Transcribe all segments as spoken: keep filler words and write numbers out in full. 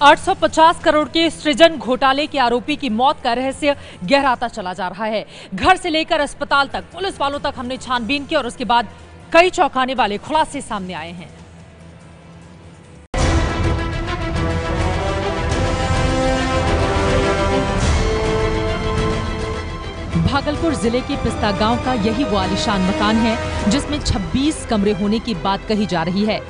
आठ सौ पचास करोड़ के सृजन घोटाले के आरोपी की मौत का रहस्य गहराता चला जा रहा है। घर से लेकर अस्पताल तक, पुलिस वालों तक हमने छानबीन की और उसके बाद कई चौंकाने वाले खुलासे सामने आए हैं। भागलपुर जिले के पिस्ता गांव का यही वो आलीशान मकान है जिसमें छब्बीस कमरे होने की बात कही जा रही है।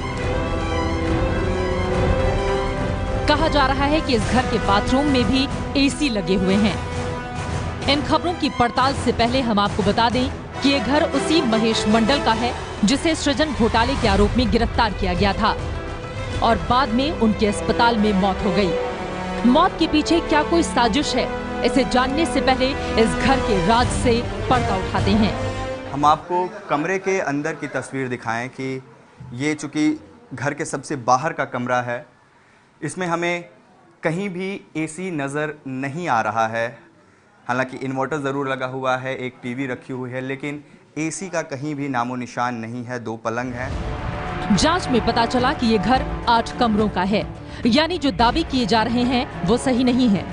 कहा जा रहा है कि इस घर के बाथरूम में भी एसी लगे हुए हैं। इन खबरों की पड़ताल से पहले हम आपको बता दें कि ये घर उसी महेश मंडल का है जिसे सृजन घोटाले के आरोप में गिरफ्तार किया गया था और बाद में उनके अस्पताल में मौत हो गई। मौत के पीछे क्या कोई साजिश है, इसे जानने से पहले इस घर के राज से पर्दा उठाते हैं। हम आपको कमरे के अंदर की तस्वीर दिखाएं कि ये चूंकि घर के सबसे बाहर का कमरा है, इसमें हमें कहीं भी एसी नज़र नहीं आ रहा है। हालांकि इन्वर्टर ज़रूर लगा हुआ है, एक टीवी रखी हुई है, लेकिन एसी का कहीं भी नामो निशान नहीं है। दो पलंग हैं। जांच में पता चला कि ये घर आठ कमरों का है, यानी जो दावे किए जा रहे हैं वो सही नहीं है।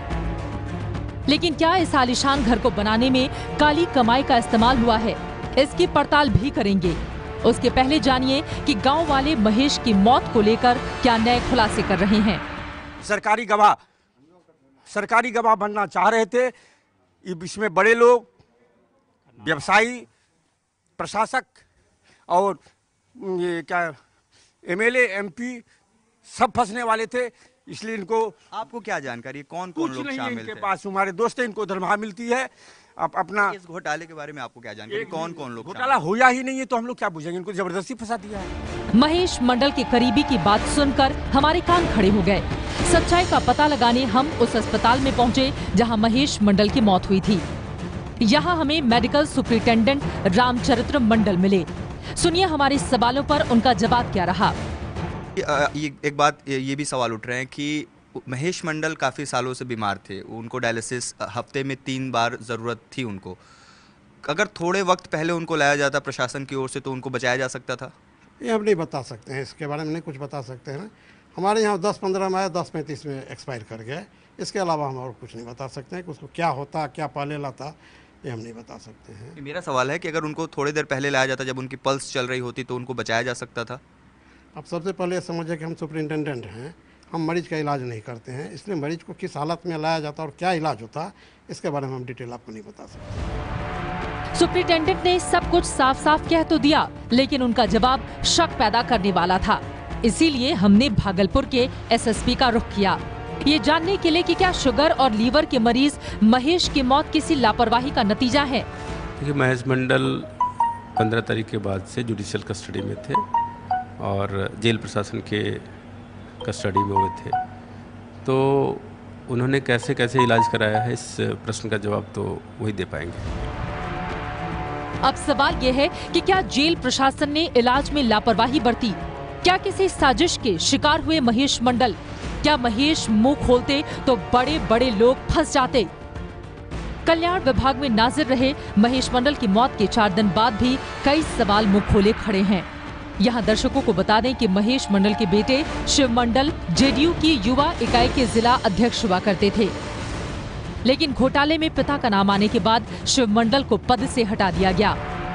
लेकिन क्या इस आलीशान घर को बनाने में काली कमाई का इस्तेमाल हुआ है, इसकी पड़ताल भी करेंगे। उसके पहले जानिए कि गांव वाले महेश की मौत को लेकर क्या नए खुलासे कर रहे हैं। सरकारी गवाह सरकारी गवाह बनना चाह रहे थे। इसमें बड़े लोग, व्यवसायी, प्रशासक और ये क्या एमएलए, एमपी सब फंसने वाले थे। इसलिए इनको आपको क्या जानकारी, कौन कौन लोग शामिल थे? इनके पास हमारे दोस्त हैं, इनको दरमाहा मिलती है। आप अपना इस घोटाले के बारे में आपको क्या जानकारी, कौन कौन लोग? घोटाला होया ही नहीं है तो हम लोग क्या पूछेंगे? इनको जबरदस्ती फंसा दिया है। महेश मंडल के करीबी की बात सुनकर हमारे कान खड़े हो गए। सच्चाई का पता लगाने हम उस अस्पताल में पहुंचे जहां महेश मंडल की मौत हुई थी। यहां हमें मेडिकल सुपरिटेंडेंट रामचरित्र मंडल मिले। सुनिए हमारे सवालों पर उनका जवाब क्या रहा। ये एक बात ये भी सवाल उठ रहे हैं कि महेश मंडल काफ़ी सालों से बीमार थे। उनको डायलिसिस हफ्ते में तीन बार ज़रूरत थी उनको। अगर थोड़े वक्त पहले उनको लाया जाता प्रशासन की ओर से तो उनको बचाया जा सकता था। ये हम नहीं बता सकते हैं, इसके बारे में नहीं कुछ बता सकते हैं। हमारे यहाँ दस पंद्रह में आया, दस पैंतीस में एक्सपायर कर गया। इसके अलावा हम और कुछ नहीं बता सकते हैं कि उसको क्या होता, क्या पाले लाता, ये हम नहीं बता सकते हैं। मेरा सवाल है कि अगर उनको थोड़ी देर पहले लाया जाता, जब उनकी पल्स चल रही होती, तो उनको बचाया जा सकता था। अब सबसे पहले समझे कि हम सुपरिटेंडेंट हैं, हम मरीज का इलाज नहीं करते हैं, इसलिए मरीज को किस हालत में लाया जाता और क्या इलाज होता, इसके बारे में हम डिटेल आपको नहीं बता सकते। सुपरिटेंडेंट ने सब कुछ साफ साफ कह तो दिया, लेकिन उनका जवाब शक पैदा करने वाला था। इसीलिए हमने भागलपुर के एसएसपी का रुख किया, ये जानने के लिए कि क्या शुगर और लीवर के मरीज महेश की मौत किसी लापरवाही का नतीजा है। देखिए, महेश मंडल पंद्रह तारीख के बाद से जुडिशियल कस्टडी में थे और जेल प्रशासन के कस्टडी में हुए थे। तो उन्होंने कैसे कैसे इलाज कराया है, इस प्रश्न का जवाब तो वही दे पाएंगे। अब सवाल यह है कि क्या जेल प्रशासन ने इलाज में लापरवाही बरती? क्या किसी साजिश के शिकार हुए महेश मंडल? क्या महेश मुंह खोलते तो बड़े बड़े लोग फंस जाते? कल्याण विभाग में नाजिर रहे महेश मंडल की मौत के चार दिन बाद भी कई सवाल मुंह खोले खड़े हैं। यहाँ दर्शकों को बता दें कि महेश मंडल के बेटे शिव मंडल जेडीयू की युवा इकाई के जिला अध्यक्ष हुआ करते थे, लेकिन घोटाले में पिता का नाम आने के बाद शिव मंडल को पद से हटा दिया गया।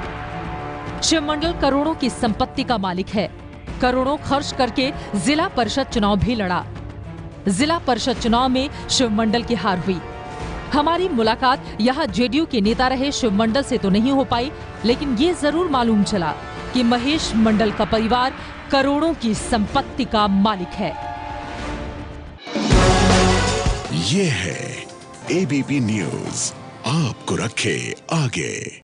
शिव मंडल करोड़ों की संपत्ति का मालिक है, करोड़ों खर्च करके जिला परिषद चुनाव भी लड़ा। जिला परिषद चुनाव में शिव मंडल की हार हुई। हमारी मुलाकात यहाँ जेडीयू के नेता रहे शिव मंडल से तो नहीं हो पाई, लेकिन ये जरूर मालूम चला कि महेश मंडल का परिवार करोड़ों की संपत्ति का मालिक है। ये है एबीपी न्यूज, आपको रखे आगे।